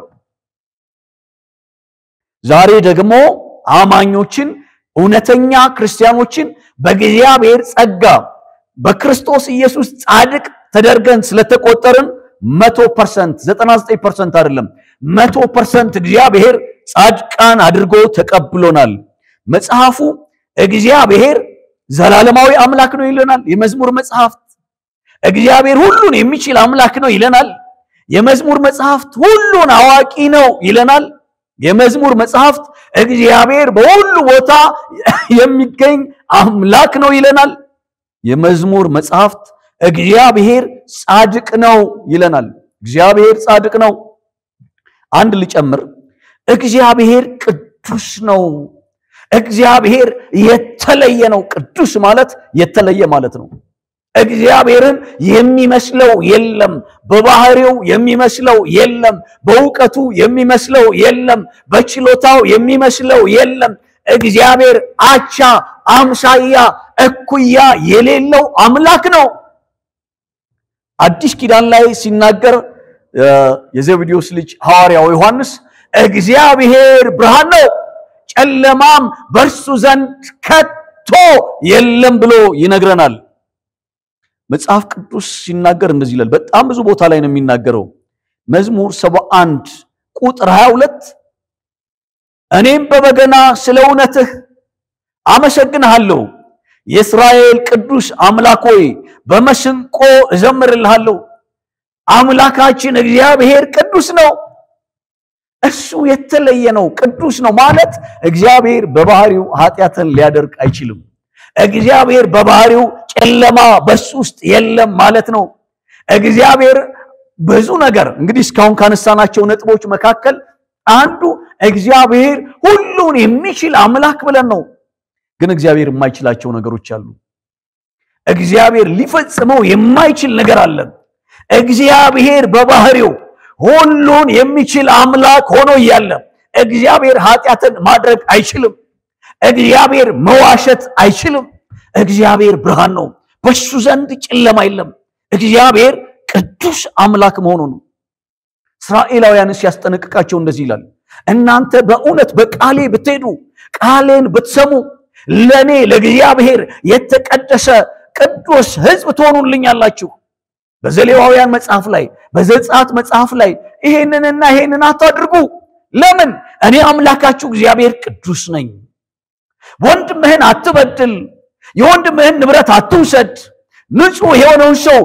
[SPEAKER 1] ዛሬ ደግሞ አማኞችን እውነተኛ ክርስቲያኖችን በእግዚአብሔር ጸጋ በክርስቶስ ኢየሱስ ጻድቅ ተደርገን ስለተቆጠርን 100% 99% አይደለም 100% እግዚአብሔር ጻድቃን አድርጎ ተቀብሎናል። መጽሐፉ እግዚአብሔር ዘላለማዊ አምላክ ነው ይለናል። የመዝሙር መጽሐፍት እግዚአብሔር ሁሉን የሚችል አምላክ ነው ይለናል። የመዝሙር መጽሐፍት ሁሉን አዋቂ ነው ይለናል። የመዝሙር መጽሐፍት እግዚአብሔር በሁሉ ቦታ የሚገኝ አምላክ ነው ይለናል። የመዝሙር መጽሐፍት እግዚአብሔር ጻድቅ ነው ይለናል። እግዚአብሔር ጻድቅ ነው። አንድ ልጨምር፣ እግዚአብሔር ቅዱስ ነው። እግዚአብሔር የተለየ ነው። ቅዱስ ማለት የተለየ ማለት ነው። እግዚአብሔርን የሚመስለው የለም። በባህሪው የሚመስለው የለም። በእውቀቱ የሚመስለው የለም። በችሎታው የሚመስለው የለም። እግዚአብሔር አቻ አምሳያ እኩያ የሌለው አምላክ ነው። አዲስ ኪዳን ላይ ሲናገር የዘብዴዎስ ልጅ ሐዋርያው ዮሐንስ እግዚአብሔር ብርሃን ነው ጨለማም በእርሱ ዘንድ ከቶ የለም ብሎ ይነግረናል መጽሐፍ ቅዱስ ሲናገር እንደዚህ ይላል በጣም ብዙ ቦታ ላይ ነው የሚናገረው መዝሙር 71 ቁጥር 22 እኔም በበገና ስለ እውነትህ አመሰግንሃለሁ የእስራኤል ቅዱስ አምላክ ሆይ በመስንቆ እዘምርልሃለሁ አምላካችን እግዚአብሔር ቅዱስ ነው እሱ የተለየ ነው ቅዱስ ነው ማለት እግዚአብሔር በባህሪው ኃጢያትን ሊያደርግ አይችልም እግዚአብሔር በባህሪው ጨለማ በሱ ውስጥ የለም ማለት ነው እግዚአብሔር ብዙ ነገር እንግዲህ እስካሁን ካነሳናቸው ነጥቦች መካከል አንዱ እግዚአብሔር ሁሉን የሚችል አምላክ ብለን ነው ግን እግዚአብሔር የማይችላቸው ነገሮች አሉ እግዚአብሔር ሊፈጽመው የማይችል ነገር አለ እግዚአብሔር በባህሪው ሁሉን የሚችል አምላክ ሆኖ ያለ እግዚአብሔር ኃጢያትን ማድረግ አይችልም እግዚአብሔር መዋሸት አይችልም እግዚአብሔር ብርሃን ነው በሱ ዘንድ ጨለማ የለም እግዚአብሔር ቅዱስ አምላክ መሆኑ ነው እስራኤላውያን ሲያስጠነቅቃቸው እንደዚህ ይላል እናንተ በእውነት በቃሌ ብትሄዱ ቃሌን ብትሰሙ ለኔ ለእግዚአብሔር የተቀደሰ ቅዱስ ሕዝብ ትሆኑልኛላችሁ በዘሌዋውያን መጽሐፍ ላይ በዘጸአት መጽሐፍ ላይ ይሄንንና ይሄንን አታድርጉ ለምን እኔ አምላካችሁ እግዚአብሔር ቅዱስ ነኝ ወንድምህን አትበድል የወንድምህን ንብረት አትውሰድ ንጹህ የሆነውን ሰው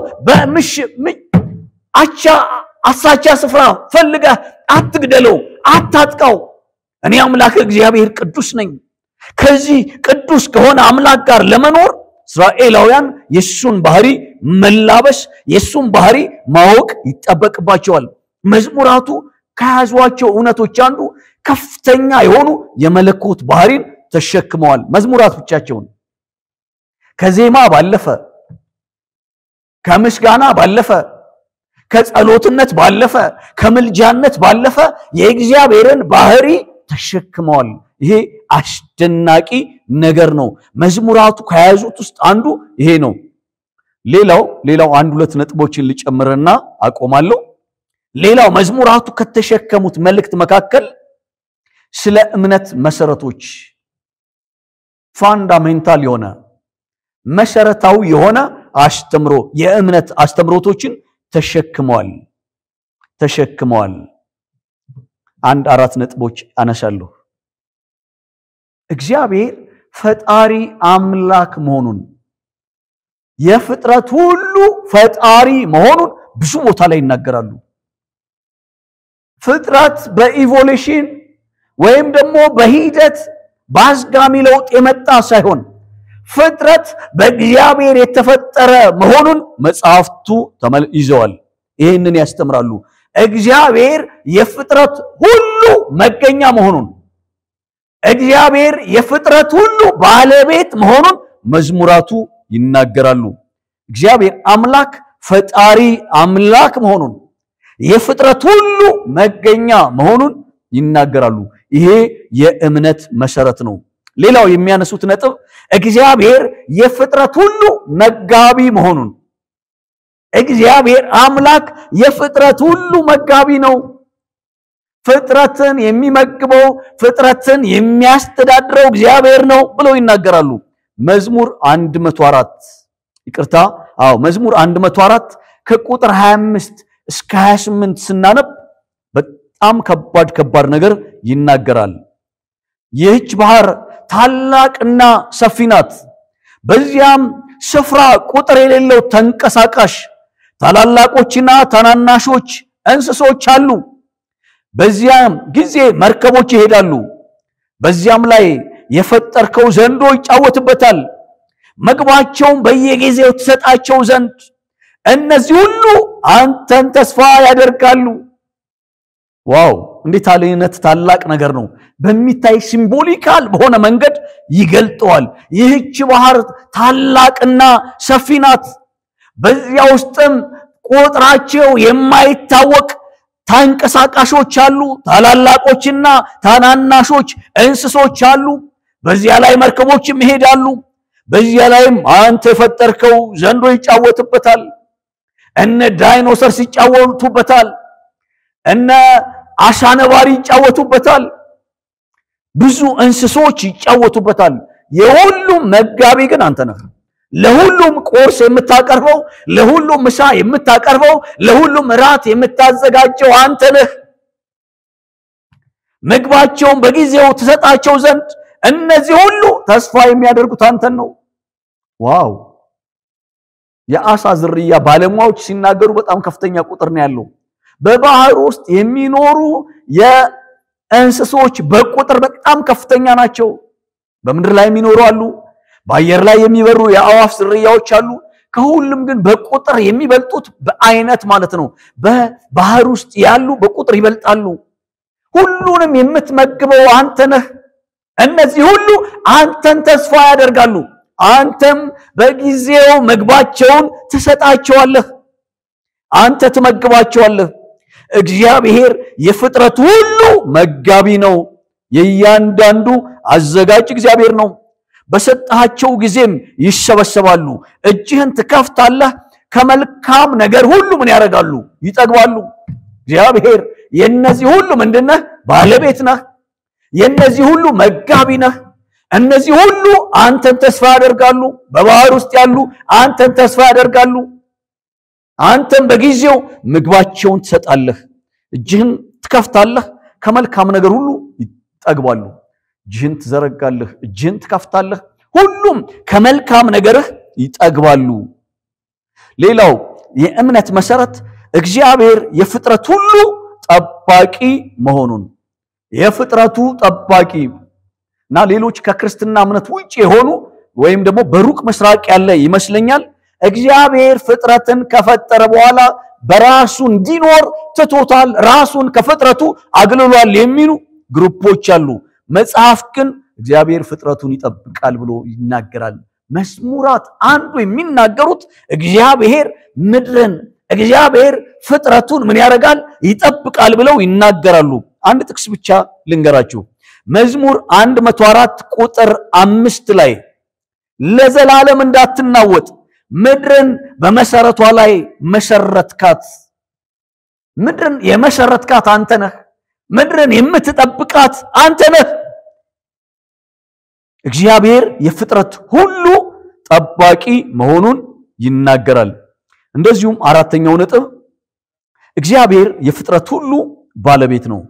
[SPEAKER 1] አሳቻ ስፍራ ፈልገህ አትግደለው አታጥቃው እኔ አምላክ እግዚአብሔር ቅዱስ ነኝ ከዚህ ቅዱስ ከሆነ አምላክ ጋር ለመኖር እስራኤላውያን የሱን ባህሪ መላበስ የሱን ባህሪ ማወቅ ይጠበቅባቸዋል መዝሙራቱ ከያዟቸው እውነቶች አንዱ ከፍተኛ የሆኑ የመለኮት ባህሪን ተሸክመዋል መዝሙራት ብቻቸውን ከዜማ ባለፈ ከምስጋና ባለፈ ከጸሎትነት ባለፈ ከምልጃነት ባለፈ የእግዚአብሔርን ባህሪ ተሸክመዋል ይሄ አስደናቂ ነገር ነው መዝሙራቱ ከያዙት ውስጥ አንዱ ይሄ ነው ሌላው አንድ ሁለት ነጥቦችን ልጨምርና አቆማለሁ ሌላው መዝሙራቱ ከተሸከሙት መልእክት መካከል ስለ እምነት መሰረቶች ፋንዳሜንታል የሆነ መሰረታዊ የሆነ አስተምሮ የእምነት አስተምሮቶችን ተሸክመዋል አንድ አራት ነጥቦች አነሳለሁ እግዚአብሔር ፈጣሪ አምላክ መሆኑን የፍጥረት ሁሉ ፈጣሪ መሆኑን ብዙ ቦታ ላይ ይናገራሉ ፍጥረት በኢቮሉሽን ወይም ደግሞ በሂደት ባስጋሚ ለውጥ የመጣ ሳይሆን ፍጥረት በእግዚአብሔር የተፈጠረ መሆኑን መጽሐፍቱ ይዘዋል ይሄንን ያስተምራሉ እግዚአብሔር የፍጥረት ሁሉ መገኛ መሆኑን እግዚአብሔር የፍጥረት ሁሉ ባለቤት መሆኑን መዝሙራቱ ይናገራሉ እግዚአብሔር አምላክ ፈጣሪ አምላክ መሆኑን የፍጥረት ሁሉ መገኛ መሆኑን ይናገራሉ ይሄ የእምነት መሰረት ነው ሌላው የሚያነሱት ነጥብ እግዚአብሔር የፍጥረት ሁሉ መጋቢ መሆኑን እግዚአብሔር አምላክ የፍጥረት ሁሉ መጋቢ ነው ፍጥረትን የሚመግበው ፍጥረትን የሚያስተዳድረው እግዚአብሔር ነው ብለው ይናገራሉ መዝሙር 104 መዝሙር 104 ከቁጥር 25 እስከ 28 ስናነብ በጣም ከባድ ነገር ይናገራል ይህች ባህር ታላቅና ሰፊ ናት በዚያም ስፍራ ቁጥር የሌለው ተንቀሳቃሽ ታላላቆችና ታናናሾች እንስሶች አሉ በዚያም ጊዜ መርከቦች ይሄዳሉ በዚያም ላይ የፈጠርከው ዘንዶ ይጫወትበታል መግባቸውን በየጊዜው ተሰጣቸው ዘንድ እነዚህ ሁሉ አንተን ተስፋ ያደርጋሉ ዋው እንዴት አይነት ታላቅ ነገር ነው በሚታይ ሲምቦሊካል በሆነ መንገድ ይገልጠዋል ይህች ባህር ታላቅና ሰፊ ናት በዚያ ውስጥም ቁጥራቸው የማይታወቅ ተንቀሳቃሾች አሉ ታላላቆችና ታናናሾች እንስሶች አሉ በዚያ ላይ መርከቦችም ይሄዳሉ በዚያ ላይም አንተ የፈጠርከው ዘንዶ ይጫወትበታል እነ ዳይኖሰር ሲጫወቱበታል እነ አሳነባሪ ይጫወቱበታል ብዙ እንስሶች ይጫወቱበታል የሁሉም መጋቢ ግን አንተ ነህ ለሁሉም ቁርስ የምታቀርበው ለሁሉም ምሳ የምታቀርበው ለሁሉም ራት የምታዘጋጀው አንተ ነህ ምግባቸውን በጊዜው ተሰጣቸው ዘንድ እነዚህ ሁሉ ተስፋ የሚያደርጉት አንተን ነው ዋው የአሳ ዝርያ ባለሙያዎች ሲናገሩ በጣም ከፍተኛ ቁጥር ነው ያለው በባህር ውስጥ የሚኖሩ የእንስሶች በቁጥር በጣም ከፍተኛ ናቸው በመድር ላይ የሚኖሩ አሉ በአየር ላይ የሚበሩ የአዋፍ ዝርያዎች አሉ ከሁሉም ግን በቁጥር የሚበልጡት በአይነት ማለት ነው በባህር ውስጥ ያሉ በቁጥር ይበልጣሉ ሁሉንም የምትመግበው አንተ ነህ እነዚህ ሁሉ አንተን ተስፋ ያደርጋሉ አንተም በጊዜው ምግባቸውን ትሰጣቸዋለህ አንተ ትመግባቸዋለህ እግዚአብሔር የፍጥረት ሁሉ መጋቢ ነው የእያንዳንዱ አዘጋጅ እግዚአብሔር ነው በሰጣቸው ጊዜም ይሰበሰባሉ እጅህን ትከፍታለህ ከመልካም ነገር ሁሉ ምን ያደርጋሉ ይጠግባሉ እግዚአብሔር የነዚህ ሁሉ ምንድነህ ባለቤት ነህ የነዚህ ሁሉ መጋቢ ነህ እነዚህ ሁሉ አንተን ተስፋ ያደርጋሉ በባህር ውስጥ ያሉ አንተን ተስፋ ያደርጋሉ አንተም በጊዜው ምግባቸውን ትሰጣለህ እጅህን ትከፍታለህ ከመልካም ነገር ሁሉ ይጠግባሉ እጅህን ትዘረጋለህ እጅህን ትከፍታለህ ሁሉም ከመልካም ነገርህ ይጠግባሉ ሌላው የእምነት መሰረት እግዚአብሔር የፍጥረት ሁሉ ጠባቂ መሆኑን የፍጥረቱ ጠባቂና ሌሎች ከክርስትና እምነት ውጪ የሆኑ ወይም ደግሞ በሩቅ ምስራቅ ያለ ይመስለኛል እግዚአብሔር ፍጥረትን ከፈጠረ በኋላ በራሱ እንዲኖር ትቶታል ራሱን ከፍጥረቱ አግልሏል የሚሉ ግሩፖች አሉ መጽሐፍ ግን እግዚአብሔር ፍጥረቱን ይጠብቃል ብሎ ይናገራል መዝሙራት አንዱ የሚናገሩት እግዚአብሔር ምድርን እግዚአብሔር ፍጥረቱን ምን ያደርጋል ይጠብቃል ብለው ይናገራሉ አንድ ጥቅስ ብቻ ልንገራችሁ መዝሙር 104 ቁጥር 5 ላይ ለዘላለም እንዳትናወጥ ምድርን በመሰረቷ ላይ መሰረትካት ምድርን የመሰረትካት አንተ ነህ ምድርን የምትጠብቃት አንተ ነህ እግዚአብሔር የፍጥረት ሁሉ ጠባቂ መሆኑን ይናገራል እንደዚሁም አራተኛው ነጥብ እግዚአብሔር የፍጥረት ሁሉ ባለቤት ነው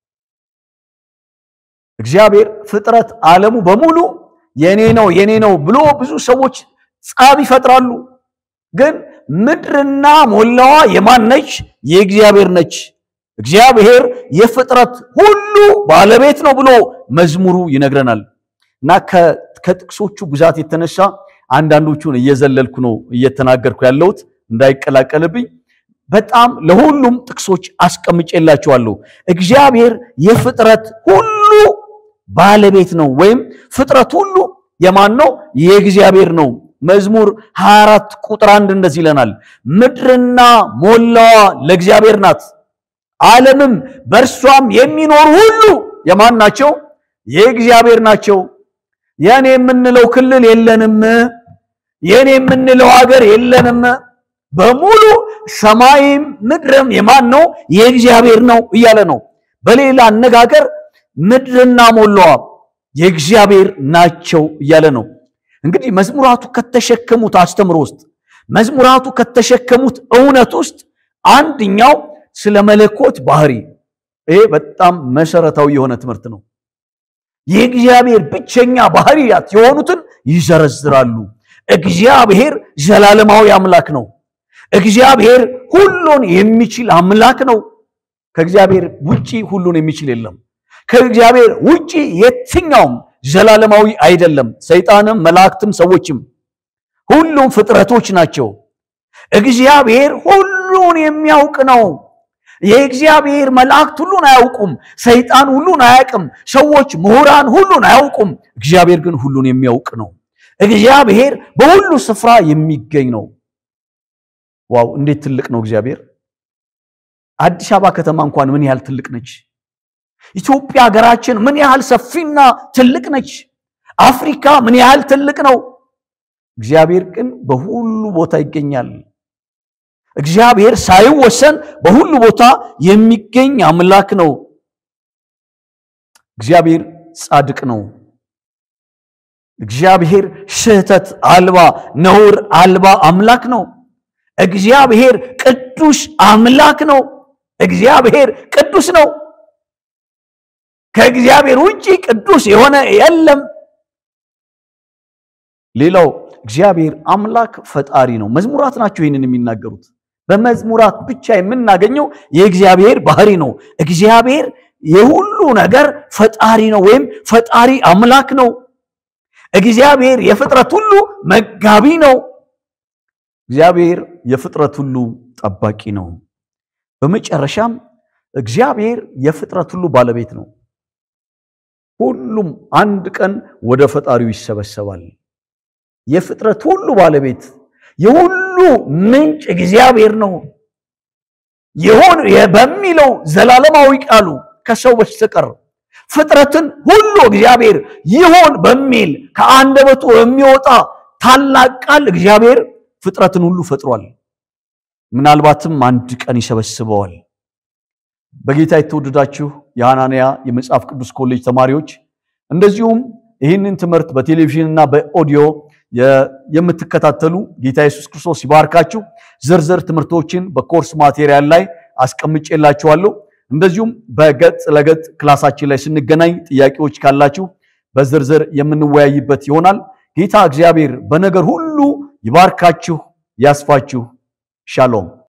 [SPEAKER 1] እግዚአብሔር ፍጥረት ዓለሙ በሙሉ የኔ ነው ብሎ ብዙ ሰዎች ጻብ ይፈጥራሉ ግን ምድርና ሞላዋ የማን ነች የእግዚአብሔር ነች እግዚአብሔር የፍጥረት ሁሉ ባለቤት ነው ብሎ መዝሙሩ ይነግረናልና ከጥቅሶቹ ብዛት የተነሳ አንዳንዶቹን እየዘለልኩ ነው እየተናገርኩ ያለሁት እንዳይቀላቀልብኝ በጣም ለሁሉም ጥቅሶች አስቀምጬላችኋለሁ እግዚአብሔር የፍጥረት ሁሉ ባለቤት ነው ወይም ፍጥረት ሁሉ የማን ነው የእግዚአብሔር ነው መዝሙር 24 ቁጥር 1 እንደዚህ ይለናል ምድርና ሞላዋ ለእግዚአብሔር ናት ዓለምም በርሷም የሚኖር ሁሉ የማን ናቸው የእግዚአብሔር ናቸው የኔ የምንለው ክልል የለንም የኔ የምንለው ሀገር የለንም በሙሉ ሰማይም ምድርም የማን ነው የእግዚአብሔር ነው እያለ ነው በሌላ አነጋገር ምድርና ሞላዋ የእግዚአብሔር ናቸው እያለ ነው እንግዲህ መዝሙራቱ ከተሸከሙት አስተምሮ ውስጥ መዝሙራቱ ከተሸከሙት እውነት ውስጥ አንደኛው ስለ መለኮት ባህሪ ይሄ በጣም መሰረታዊ የሆነ ትምህርት ነው የእግዚአብሔር ብቸኛ ባህሪያት የሆኑትን ይዘረዝራሉ እግዚአብሔር ዘላለማዊ አምላክ ነው እግዚአብሔር ሁሉን የሚችል አምላክ ነው ከእግዚአብሔር ውጪ ሁሉን የሚችል የለም ከእግዚአብሔር ውጪ የትኛውም ዘላለማዊ አይደለም ሰይጣንም መላእክትም ሰዎችም ሁሉም ፍጥረቶች ናቸው እግዚአብሔር ሁሉን የሚያውቅ ነው የእግዚአብሔር መላእክት ሁሉን አያውቁም ሰይጣን ሁሉን አያውቅም ሰዎች ምሁራን ሁሉን አያውቁም እግዚአብሔር ግን ሁሉን የሚያውቅ ነው እግዚአብሔር በሁሉ ስፍራ የሚገኝ ነው ዋው እንዴት ትልቅ ነው እግዚአብሔር አዲስ አበባ ከተማ እንኳን ምን ያህል ትልቅ ነች ኢትዮጵያ ሀገራችን ምን ያህል ሰፊና ትልቅ ነች አፍሪካ ምን ያህል ትልቅ ነው እግዚአብሔር ግን በሁሉ ቦታ ይገኛል እግዚአብሔር ሳይወሰን በሁሉ ቦታ የሚገኝ አምላክ ነው እግዚአብሔር ጻድቅ ነው። እግዚአብሔር ስህተት አልባ ነውር አልባ አምላክ ነው። እግዚአብሔር ቅዱስ አምላክ ነው። እግዚአብሔር ቅዱስ ነው። ከእግዚአብሔር ውጪ ቅዱስ የሆነ የለም። ሌላው እግዚአብሔር አምላክ ፈጣሪ ነው። መዝሙራት ናቸው ይሄንን የሚናገሩት። በመዝሙራት ብቻ የምናገኘው የእግዚአብሔር ባህሪ ነው። እግዚአብሔር የሁሉ ነገር ፈጣሪ ነው ወይም ፈጣሪ አምላክ ነው። እግዚአብሔር የፍጥረት ሁሉ መጋቢ ነው። እግዚአብሔር የፍጥረት ሁሉ ጠባቂ ነው። በመጨረሻም እግዚአብሔር የፍጥረት ሁሉ ባለቤት ነው። ሁሉም አንድ ቀን ወደ ፈጣሪው ይሰበሰባል። የፍጥረት ሁሉ ባለቤት የሁሉ ምንጭ እግዚአብሔር ነው። ይሁን በሚለው ዘላለማዊ ቃሉ ከሰው በስተቀር ፍጥረትን ሁሉ እግዚአብሔር ይሁን በሚል ከአንደበቱ የሚወጣ ታላቅ ቃል እግዚአብሔር ፍጥረትን ሁሉ ፈጥሯል። ምናልባትም አንድ ቀን ይሰበስበዋል። በጌታ የተወደዳችሁ የሐናንያ የመጽሐፍ ቅዱስ ኮሌጅ ተማሪዎች እንደዚሁም ይህንን ትምህርት በቴሌቪዥንና በኦዲዮ የምትከታተሉ ጌታ ኢየሱስ ክርስቶስ ይባርካችሁ። ዝርዝር ትምህርቶችን በኮርስ ማቴሪያል ላይ አስቀምጬላችኋለሁ። እንደዚሁም በገጽ ለገጽ ክላሳችን ላይ ስንገናኝ ጥያቄዎች ካላችሁ በዝርዝር የምንወያይበት ይሆናል። ጌታ እግዚአብሔር በነገር ሁሉ ይባርካችሁ ያስፋችሁ። ሻሎም